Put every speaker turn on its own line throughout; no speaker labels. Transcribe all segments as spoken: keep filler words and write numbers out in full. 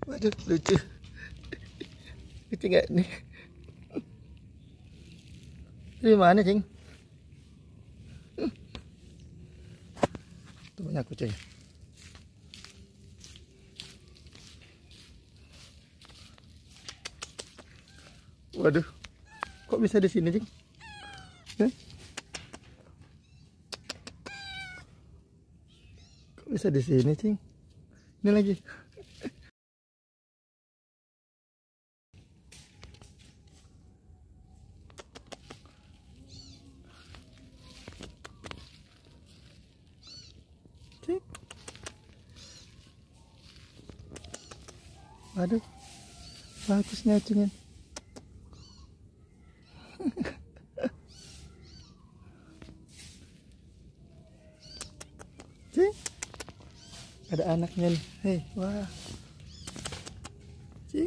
Waduh, lucu. Lucu nggak nih? Di mana, Cing? Tuh banyak kucing. Waduh, kok bisa di sini, Cing? Eh? Kok bisa di sini, Cing? Ini lagi. Cing. Waduh, bagusnya, Cing. Cing, ada anaknya nih. Hei, wah, Cing.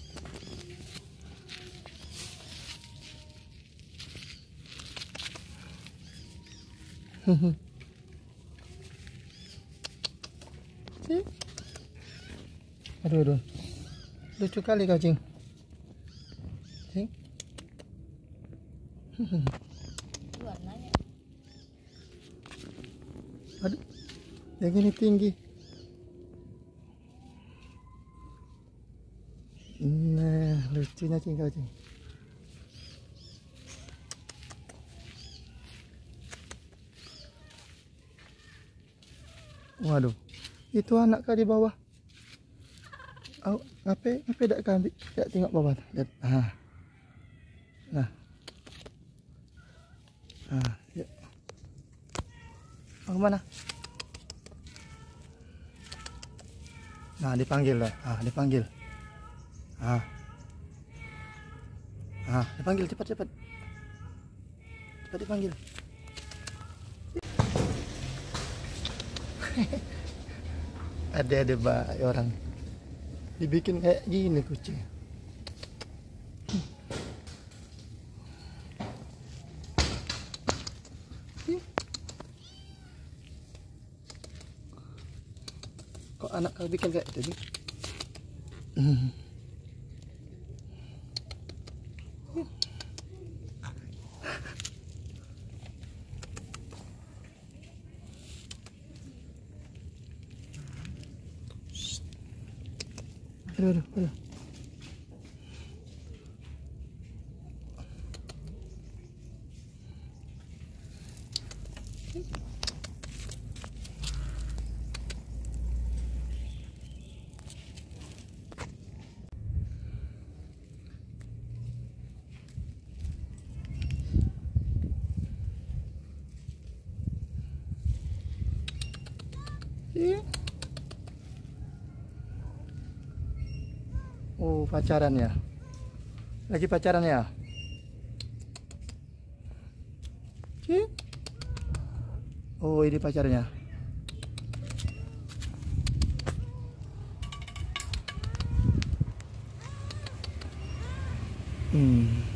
Cing. Aduh, aduh, lucu kali kau, Cing. Cing.
Warnanya.
Aduh, yang ini tinggi. Nah, lucunya, Cing, kau, Cing. Waduh, itu anak kau di bawah. Oh, ngapain ngapain dak kambing? Dak tengok bawah. Lihat. Ah. Nah. Ah, ya. Mau kemana? Nah, dipanggil lah. Ah, dipanggil. Ah. Ah, dipanggil cepat cepat. Cepat dipanggil. Ada-ada baik orang. Dibikin kayak gini kucing. Kok anak kau bikin kayak itu? Hmm. Aduh, aduh, aduh. Iya. Oh, pacaran ya? Lagi pacaran ya? Cik. Oh, ini pacarnya. Hmm.